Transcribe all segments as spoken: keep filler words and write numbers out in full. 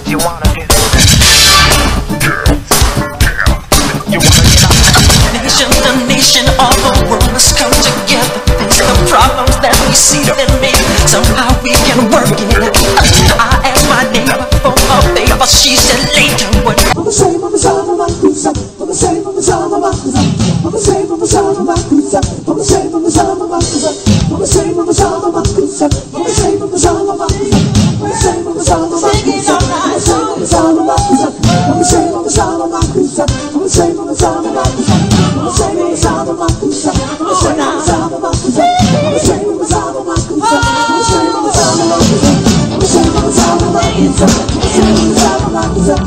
you wanna get it. You wanna get up. Nation to nation, all the world must come together. Face the problems that we see and maybe somehow we can work it out. I asked my neighbor for a favor, she said later what. Vamos sair, vamos lá, vamos cruzar. Vamos sair, vamos lá, vamos cruzar. Vamos sair, vamos lá, vamos cruzar. Vamos sair, vamos lá, vamos cruzar. Vamos sair, vamos lá, vamos cruzar. Vamos sair, vamos lá, vamos cruzar. Vamos sair, vamos lá, vamos cruzar. Vamos sair, vamos lá, vamos cruzar. Vamos sair, vamos lá, vamos cruzar. Vamos sair, vamos lá, vamos cruzar. Vamos sair, vamos lá, vamos cruzar. Vamos sair, vamos lá, vamos cruzar. Vamos sair, vamos lá, vamos cruzar. Vamos sair, vamos lá, vamos cruzar. Vamos sair, vamos lá, vamos cruzar. Vamos sair, vamos lá, vamos cruzar.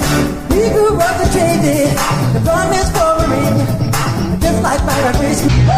The promise for a ring, just like my Christmas.